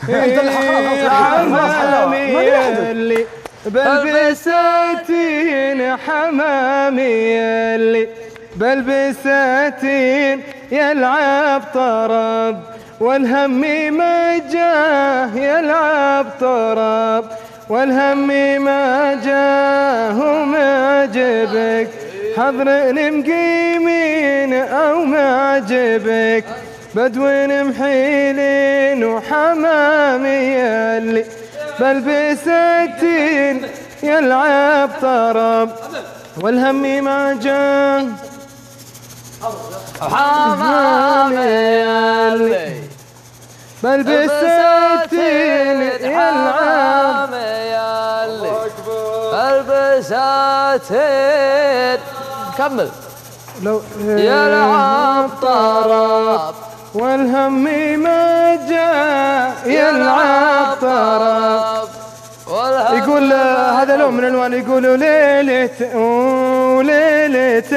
اللي بلبساتين حمامي اللي بلبساتين يلعب طرب والهم ما جاه يلعب طرب والهم ما جاه وما جبك حضرني مقيمين او ما جبك بدوين محيلين وحمامي اللي بلبساتين يلعب طرب والهم ما جاه حمامي اللي بلبساتين يلعب بلبساتين كمل لو يلعب طرب والهم ما جاء يلعب طرب. يقول هذا لون من الوان يقولوا ليلة وليلة